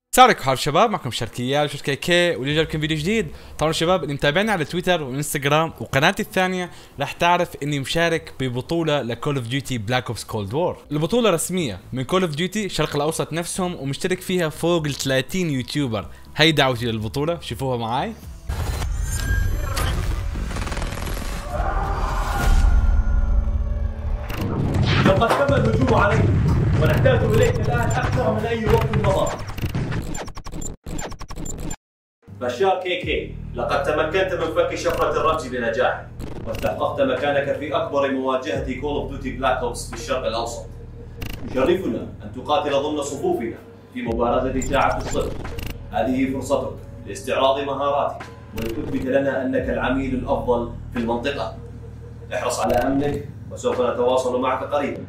السلام عليكم حبايب شباب، معكم شركيال وشركة كي، واليوم جايب لكم فيديو جديد. طبعا شباب اللي متابعني على تويتر والانستغرام وقناتي الثانية راح تعرف اني مشارك ببطولة لكول اوف ديوتي بلاك اوبس كولد وور. البطولة رسمية من كول اوف ديوتي الشرق الاوسط نفسهم، ومشترك فيها فوق ال 30 يوتيوبر. هي دعوتي للبطولة، شوفوها معاي. لقد تم الهجوم عليك ونحتاج اليك الان اكثر من اي وقت مضى. بشار كي، لقد تمكنت من فك شفرة الرمز بنجاح واستحققت مكانك في اكبر مواجهة كول اوف ديوتي بلاك اوبس في الشرق الاوسط. يشرفنا ان تقاتل ضمن صفوفنا في مباراة ساعة الصفر. هذه فرصتك لاستعراض مهاراتك ولتثبت لنا انك العميل الافضل في المنطقة. احرص على امنك وسوف نتواصل معك قريبا.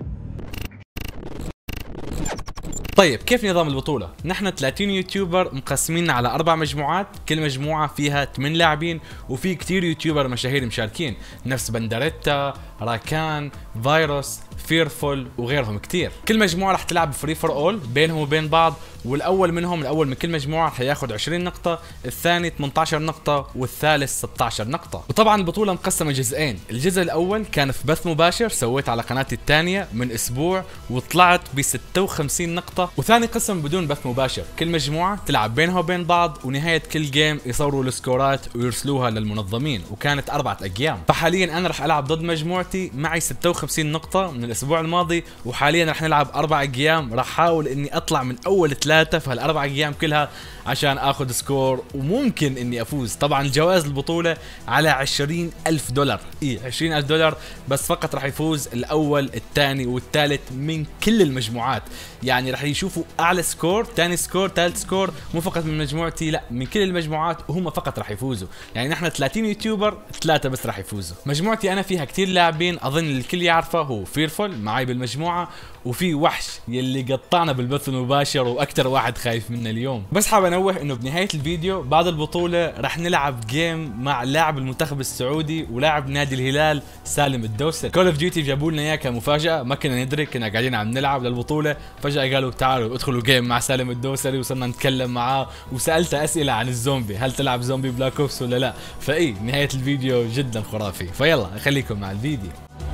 طيب كيف نظام البطولة؟ نحن 30 يوتيوبر مقسمين على 4 مجموعات، كل مجموعة فيها 8 لاعبين، وفي كتير يوتيوبر مشاهير مشاركين نفس بندريتا، راكان، فيروس، فيرفول وغيرهم كتير. كل مجموعة رح تلعب فري فور اول بينهم وبين بعض، والاول من كل مجموعة رح ياخذ 20 نقطة، الثاني 18 نقطة، والثالث 16 نقطة. وطبعا البطولة مقسمة جزئين، الجزء الاول كان في بث مباشر سويت على قناتي الثانية من اسبوع وطلعت ب 56 نقطة، وثاني قسم بدون بث مباشر، كل مجموعة تلعب بينها وبين بعض، ونهاية كل جيم يصوروا السكورات ويرسلوها للمنظمين، وكانت 4 ايام. فحاليا انا رح العب ضد مجموعتي معي 56 نقطة من الاسبوع الماضي، وحاليا رح نلعب 4 ايام، رح احاول اني اطلع من اول 3 في هالاربع ايام كلها عشان اخذ سكور وممكن اني افوز. طبعا الجوائز البطولة على 20,000 دولار، 20,000 دولار بس فقط رح يفوز الاول الثاني والثالث من كل المجموعات، يعني رح يشوفوا اعلى سكور، ثاني سكور، ثالث سكور، مو فقط من مجموعتي، لا من كل المجموعات، وهم فقط رح يفوزوا. يعني نحن 30 يوتيوبر 3 بس رح يفوزوا. مجموعتي انا فيها كتير لاعبين اظن الكل يعرفه، هو فيرفول معي بالمجموعة، وفي وحش يلي قطعنا بالبث المباشر واكثر واحد خايف منه اليوم. بس حاب انوه انه بنهايه الفيديو بعد البطوله رح نلعب جيم مع لاعب المنتخب السعودي ولاعب نادي الهلال سالم الدوسري. كول اوف ديوتي جابوا لنا اياه كمفاجاه، ما كنا ندري، كنا قاعدين عم نلعب للبطوله، فجاه قالوا تعالوا ادخلوا جيم مع سالم الدوسري، وصرنا نتكلم معاه وسالته اسئله عن الزومبي، هل تلعب زومبي بلاك اوبس ولا لا؟ فاي نهايه الفيديو جدا خرافي، فيلا خليكم مع الفيديو.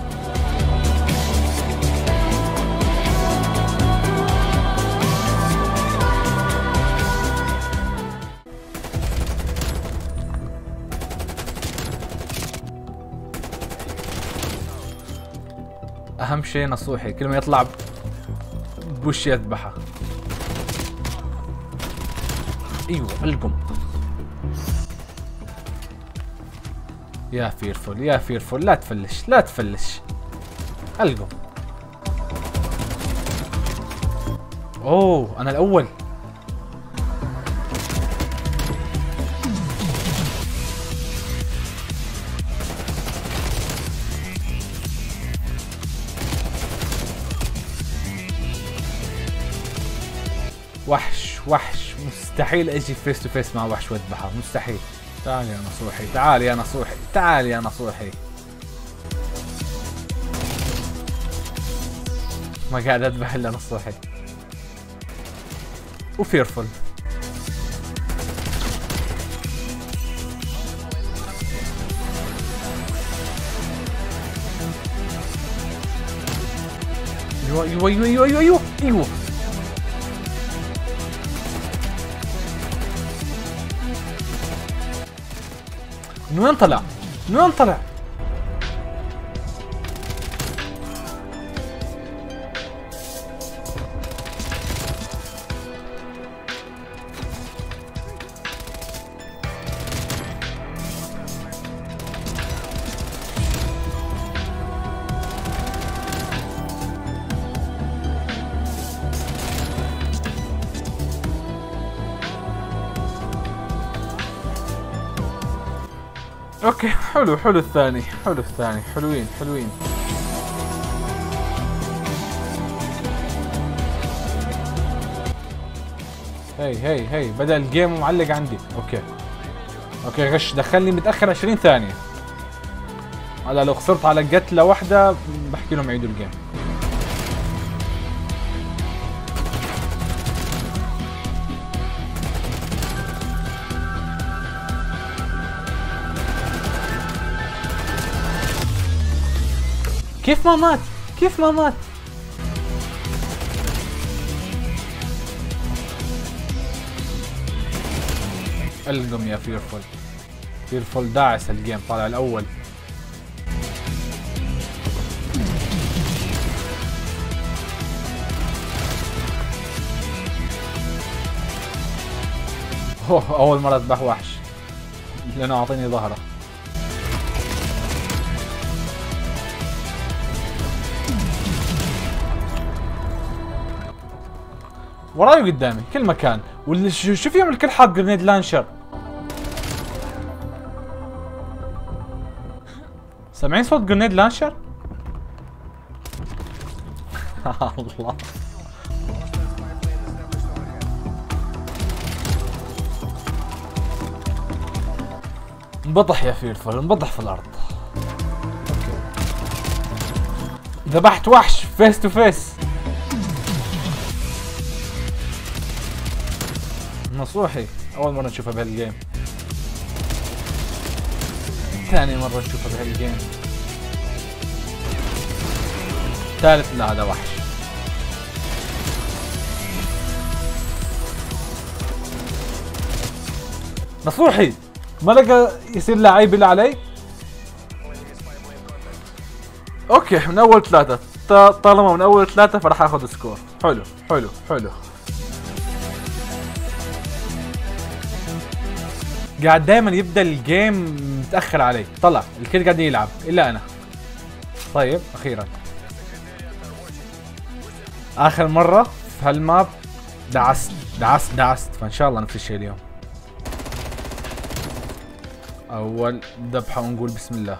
اهم شيء نصوحي، كل ما يطلع بوش يذبحه. ايوه القم يا فيرفول، يا فيرفول لا تفلش، لا تفلش، القم. اوه انا الاول. وحش مستحيل اجي فيس تو فيس مع وحش واذبحه، مستحيل. تعال يا نصوحي، تعال يا نصوحي، تعال يا نصوحي. ما قاعد اذبح الا نصوحي وفيرفول. ايوه من وين طلع؟ من وين طلع؟ اوكي حلو الثاني، حلوين. هي بدأ الجيم ومعلق عندي. اوكي غش، دخلني متأخر 20 ثانية. هلا لو خسرت على قتلة واحدة بحكي لهم يعيدوا الجيم. كيف ما مات؟ كيف ما مات؟ القم يا فيرفول. فيرفول داعس الجيم، طالع الاول. اول مرة اذبح وحش لانه اعطيني ظهره. وراي وقدامي كل مكان، واللي شوف يعمل كل حاط جرينيد لانشر. سامعين صوت جرينيد لانشر؟ الله. انبطح يا فيرفول، انبطح في الارض. ذبحت وحش فيس تو فيس. نصوحي اول مرة نشوفها بهالجيم، ثاني مرة نشوفها بهالجيم، ثالث لا هذا وحش. نصوحي ما لقى يصير لعيب اللي علي. اوكي من اول ثلاثة، طالما من اول ثلاثة فراح اخذ سكور. حلو حلو حلو. قاعد دائما يبدا الجيم متاخر علي، طلع الكل قاعد يلعب الا انا. طيب اخيرا اخر مرة في هالماب دعست فان شاء الله نفس الشيء اليوم. اول ذبحة ونقول بسم الله.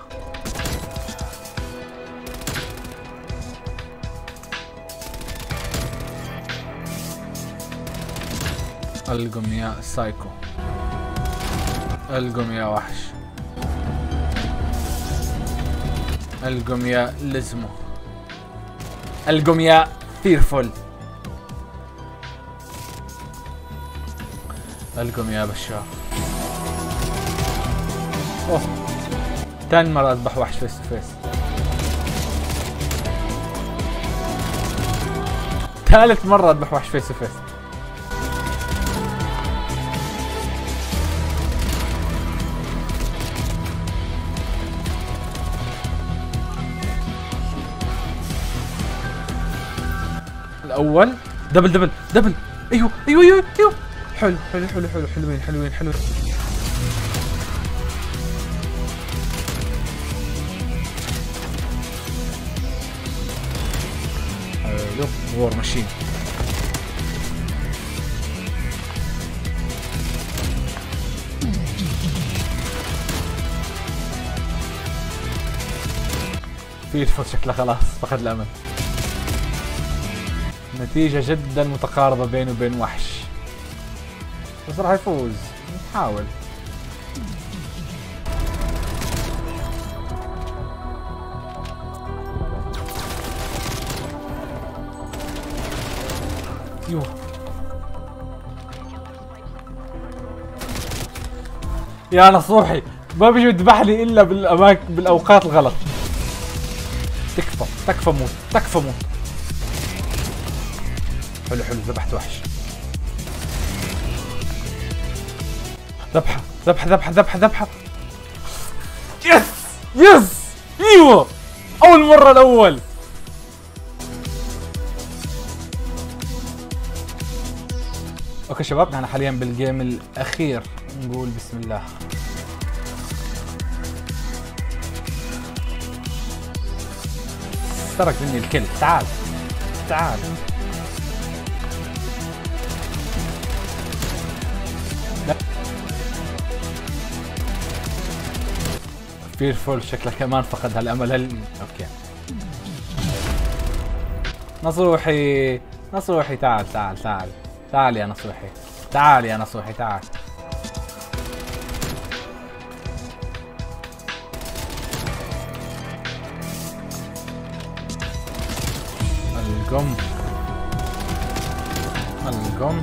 القم يا سايكو، القم يا وحش، القم يا لزمو، القم يا فيرفول، القم يا بشار. اوه ثاني مرة اذبح وحش فيس تو فيس، ثالث مرة اذبح وحش فيس تو فيس. الاول دبل دبل دبل. ايوه ايوه ايوه ايوه. حلو حلو حلو حلو. حلوين حلوين حلوين. حلو وور ماشين. فيرفول شكله خلاص فقد الامل. نتيجة جدا متقاربة بينه وبين وحش، بس راح يفوز. نحاول. يوه يا نصوحي ما بيجي يذبح لي الا بالاوقات الغلط. تكفى تكفى موت تكفى موت. حلو حلو ذبحت وحش. ذبحة ذبحة ذبحة ذبحة ذبحة. يس يس ايوه اول مرة الاول. اوكي شباب نحن حاليا بالجيم الاخير، نقول بسم الله. سرق مني الكل. تعال تعال. فيرفول شكله كمان فقد هالامل. اوكي نصوحي نصوحي تعال تعال تعال تعال يا نصوحي تعال يا نصوحي تعال. القم القم.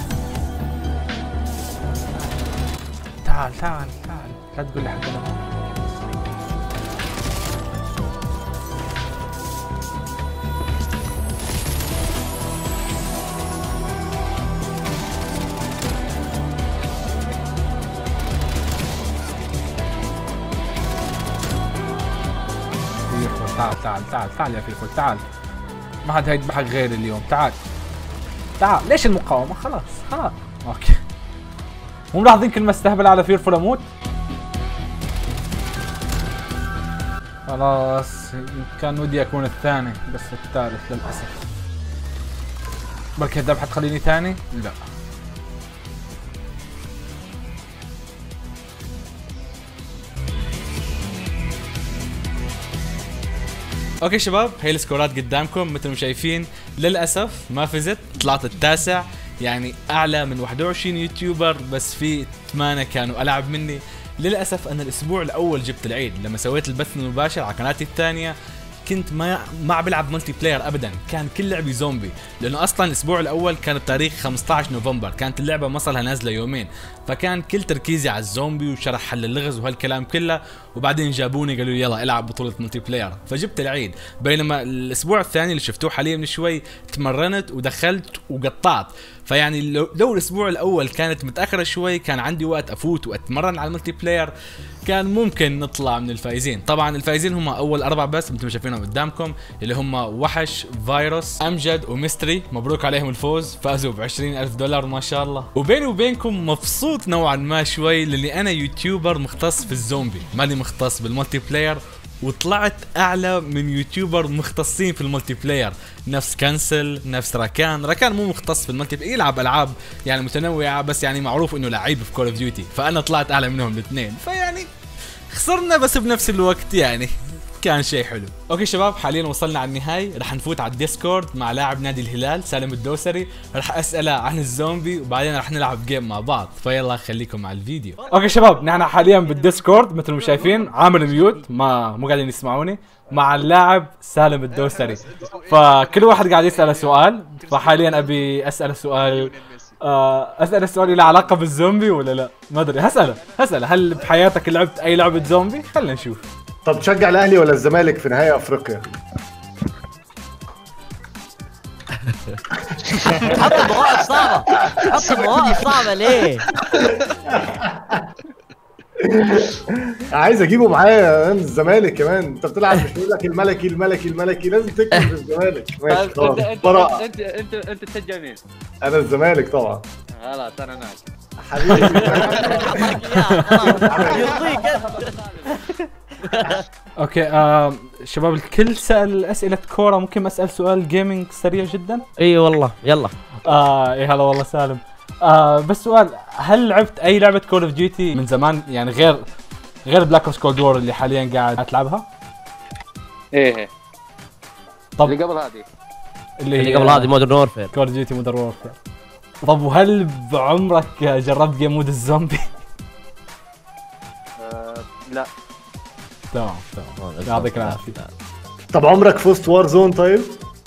تعال تعال تعال لا تقول لي حقنا. تعال تعال تعال تعال يا فيفو تعال. ما حد هيذبحك غيري اليوم. تعال تعال. ليش المقاومة؟ خلاص خلاص اوكي. مو ملاحظين كل ما استهبل على فيرفول اموت؟ خلاص كان ودي اكون الثاني بس الثالث للاسف. بركي الذبحة تخليني ثاني؟ لا. اوكي شباب، هي السكورات قدامكم مثل ما شايفين. للاسف ما فزت، طلعت التاسع، يعني اعلى من 21 يوتيوبر، بس في 8 كانوا العب مني. للاسف انا الاسبوع الاول جبت العيد لما سويت البث المباشر على قناتي الثانيه، كنت ما بلعب ملتي بلاير ابدا، كان كل لعبي زومبي، لانه اصلا الاسبوع الاول كان بتاريخ 15 نوفمبر، كانت اللعبه ما صار لها نازله يومين، فكان كل تركيزي على الزومبي وشرح حل اللغز وهالكلام كله، وبعدين جابوني قالوا لي يلا العب بطوله ملتي بلاير، فجبت العيد. بينما الاسبوع الثاني اللي شفتوه حاليا من شوي تمرنت ودخلت وقطعت، فيعني لو الاسبوع الاول كانت متاخره شوي كان عندي وقت افوت واتمرن على الملتي بلاير، كان ممكن نطلع من الفائزين. طبعا الفائزين هم اول 4 بس مثل ما شايفينهم قدامكم، اللي هم وحش، فيروس، امجد وميستري. مبروك عليهم الفوز، فازوا ب $20,000 ما شاء الله. وبيني وبينكم مبسوط نوعا ما شوي، لاني انا يوتيوبر مختص في الزومبي، ماني مختص بالملتي بلاير، وطلعت اعلى من يوتيوبر مختصين في الملتي بلاير، نفس كنسل، نفس راكان مو مختص في الملتي بلاير، يلعب العاب يعني متنوعه، بس يعني معروف انه لعيب في كول اوف ديوتي، فانا طلعت اعلى منهم الاثنين، فيعني خسرنا بس بنفس الوقت يعني كان شيء حلو. اوكي شباب، حاليا وصلنا على النهاية، رح نفوت على الديسكورد مع لاعب نادي الهلال سالم الدوسري، رح اسأله عن الزومبي وبعدين رح نلعب جيم مع بعض، فيلا خليكم مع الفيديو. اوكي شباب، نحن حاليا بالديسكورد مثل ما شايفين، عامل ميوت مو قاعدين يسمعوني، مع اللاعب سالم الدوسري، فكل واحد قاعد يسأله سؤال، فحاليا ابي اسأله سؤال، اسأل السؤال له علاقة بالزومبي ولا لا؟ ما ادري، هسأله هل بحياتك لعبت اي لعبة زومبي؟ خلينا نشوف. طب تشجع الاهلي ولا الزمالك في نهائي افريقيا؟ حط مواقف صعبة، حط مواقف صعبة ليه؟ عايز اجيبه معايا الزمالك كمان، انت بتلعب مش بيقول لك الملكي لازم تكتب في الزمالك. ماشي خلاص. انت تشجع مين؟ انا الزمالك طبعا. خلاص انا معك حبيبي. يرضيك. اوكي شباب الكل سأل اسئلة كورة، ممكن اسأل سؤال جيمنج سريع جدا؟ اي والله يلا. اي هلا والله سالم. بس سؤال، هل لعبت اي لعبة كول اوف ديوتي من زمان، يعني غير بلاك اوبس كولد وور اللي حاليا قاعد تلعبها؟ ايه. طب اللي قبل هذه اللي قبل هذه مودرن وورفير. كول اوف ديوتي مودرن وورفير. طب وهل بعمرك جربت جيم مود الزومبي؟ لا. تمام يعطيك العافية. طب عمرك فزت وار زون طيب؟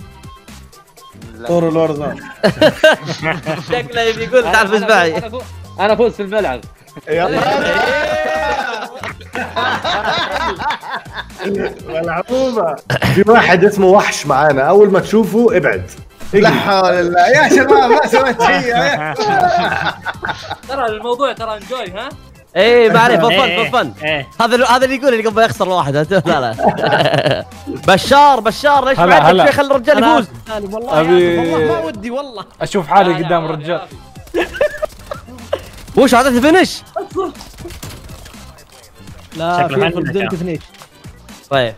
طور الوار زون. شكله بيقول تعال فز معي. انا فوز في الملعب. يلا. ملعوبة. في واحد اسمه وحش معانا، اول ما تشوفه ابعد. لا حول الله يا شباب، ما سويت شيء. ترى الموضوع ترى انجوي ها. ايه ما عليه، فن. هذا اللي يقول اللي قبل يخسر واحد. لا بشار ليش ما عندك شيء؟ خلي الرجال يفوز. والله ما ودي والله اشوف حالي قدام الرجال. وش عطيت فينش؟ لا في بدون فينيش. طيب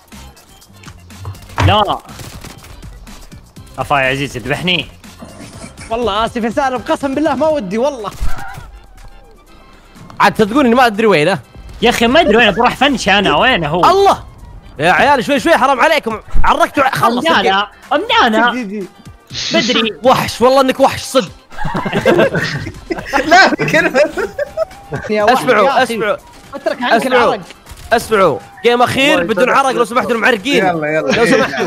لا افا يا عزيز اذبحني والله اسف يا سالم، قسم بالله ما ودي والله. عاد تصدقون اني ما ادري وينه يا اخي، ما ادري وين بروح فنش انا، وين هو؟ الله يا عيال شوي حرام عليكم، عرقتوا خلص. امنانا بدري. وحش والله انك وحش صدق. لا كلمة. اسمعوا اترك عنك العرق. اسمعوا جيم اخير بدون عرق لو سمحتوا المعرقين. يلا لو سمحتوا.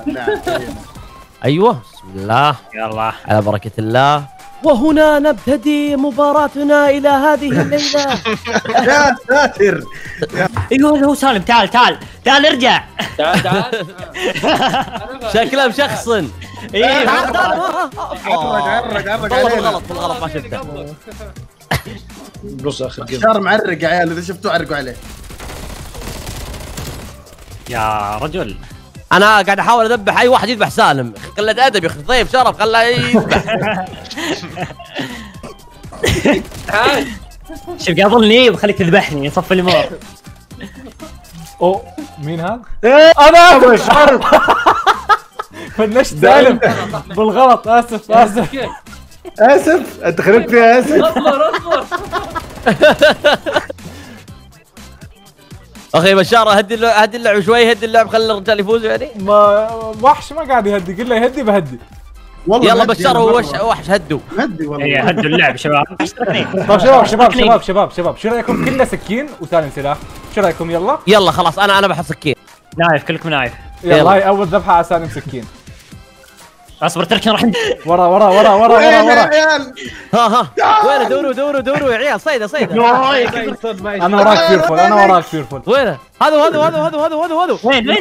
ايوه بسم الله، يلا على بركة الله. وهنا نبتدي مباراتنا الى هذه الليلة. يا ساتر. ايوه هو سالم، تعال ارجع. تعال. شكله مشخصن. ايه بالغلط ما شفته. بص اخر جيم. شار معرق يا عيال، اذا شفتوه عرقوا عليه. يا رجل انا قاعد احاول اذبح اي واحد يذبح سالم. قلة ادب يا اخي. طيب شرف خلاه يذبح. شوف قاضلني وخليك تذبحني يصفي لي مار. اوه مين هذا؟ انا بشار. فنشت سالم بالغلط. اسف اسف انت خربت فيها. اسف اصبر اخي بشار هدي اللعب شوي. هدي اللعب خلي الرجال يفوزوا يعني. ما وحش ما قاعد يهدي. قل له يهدي بهدي. والله يلا بشار هو وحش هدوا. هدي والله. اي هدوا اللعب شباب. طيب شباب شو رايكم كلنا سكين وثاني سلاح؟ شو رايكم؟ يلا خلاص انا بحط سكين. نايف كلكم نايف. يلا هاي اول ذبحه على سالم سكين. اصبر تركنا راح ورا ها وينه؟ دوروا يا عيال. صيده انا وراك فيرفول. وينه؟ هذا وين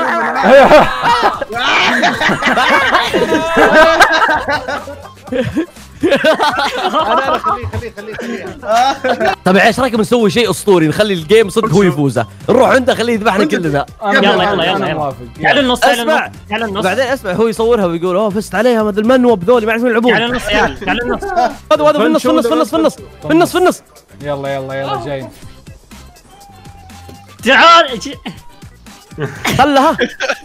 انا خليه. طيب ايش رايكم نسوي شيء اسطوري؟ نخلي الجيم صدق هو يفوزه. نروح عنده خليه يذبحنا كلنا. يلا تعالوا النص. اسمع بعدين اسمع هو يصورها ويقول اوه فزت عليها هذا المنوب ذولي ما يعرفون يلعبون. تعالوا النص يا عيال. تعالوا النص. هذا في النص. يلا جاي. تعال خلها.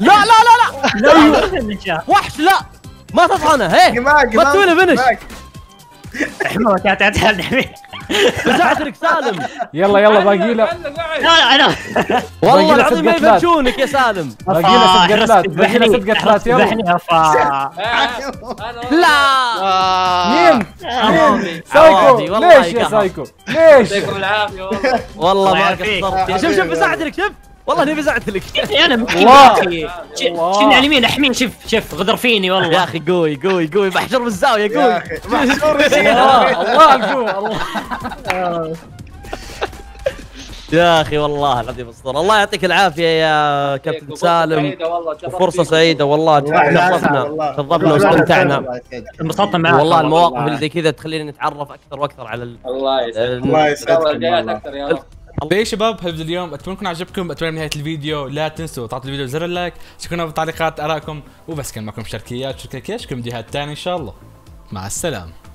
لا وحش لا ما تطعنه. هي ما تسوي له فينش. احمد تعال بزعتك سالم. يلا باقي له. لا والله العظيم ما يفتشونك يا سالم. باقي له 6 قتلات. يلا لا مين سايكو. ليش يا سايكو؟ ليش؟ يعطيكم العافيه والله ما قصرت. شوف بزعتك. شوف والله اني بزعت لك. انا مكين يا اخي. شنو على اليمين احمين. شوف غدر فيني والله يا اخي قوي بحشر بالزاويه قوي. الله القوه الله. يا اخي والله العظيم اسطوره. الله يعطيك العافيه يا كابتن سالم. فرصه سعيده والله. شرفنا واستمتعنا. انبسطنا معك والله. المواقف اللي زي كذا تخلينا نتعرف اكثر واكثر على الله يسعدك اكثر يا رب. يا شباب هالفيديو اليوم اتمنى يكون عجبكم. اتمنى بنهايه الفيديو لا تنسوا تعطوا الفيديو زر اللايك. شكرا بالتعليقات ارائكم وبس. كان معكم شركيات اشوفكم فيديوهات ثانيه ان شاء الله. مع السلامه.